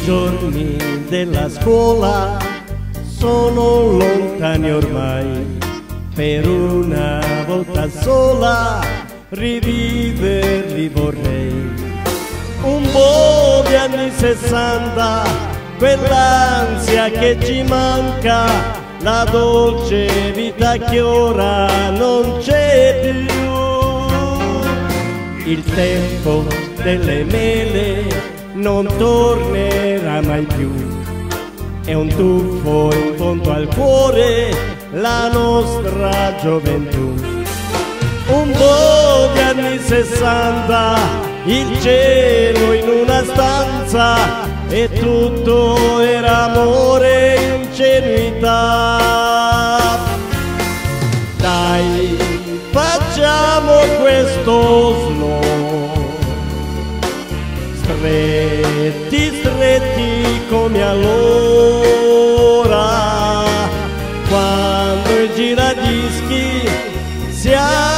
giorni della scuola sono lontani ormai, per una volta sola riviverli vorrei. Un po' di anni 60, quell'ansia che ci manca, la dolce vita che ora non c'è più. Il tempo delle mele non tornerà mai più, è un tuffo in fondo al cuore la nostra gioventù. Un po' di anni 60, il cielo in una stanza e tutto era amore e ingenuità. Dai, facciamo questo slow, stretti stretti come allora, quando il giradischi si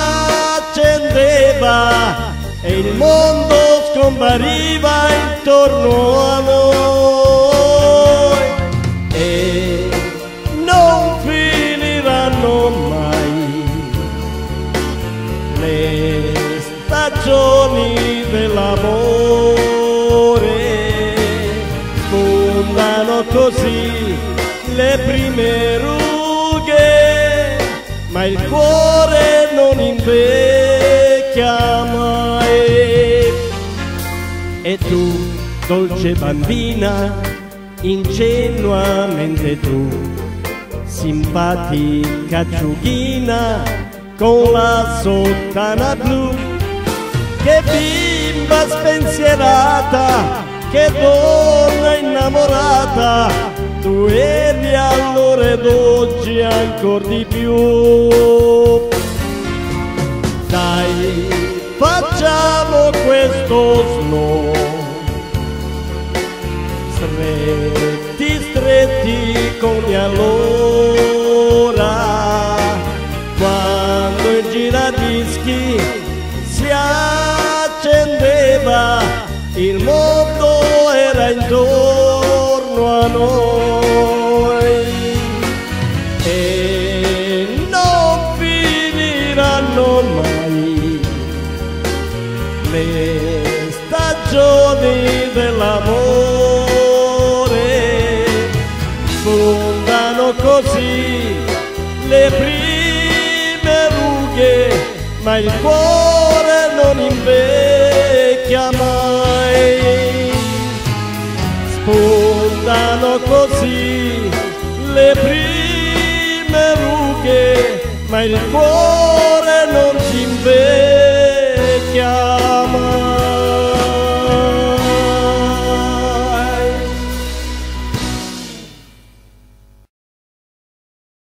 accendeva e il mondo scompariva intorno a noi. E non finiranno mai le stagioni dell'amore, spuntano così le prime rughe, ma il cuore non invecchia mai. E tu, dolce bambina, ingenuamente tu, simpatica acciughina con la sottana blu, che bimba spensierata, che donna innamorata, tu eri allora ed oggi ancor di più. Dai, facciamo questo slow, stretti stretti come allora, quando il giradischi si accendeva, il mondo era intorno a noi. E non finiranno mai le stagioni dell'amore, spuntano così le prime rughe, ma il cuore non invecchia mai. Spuntano così le prime rughe, ma il cuore non si invecchia.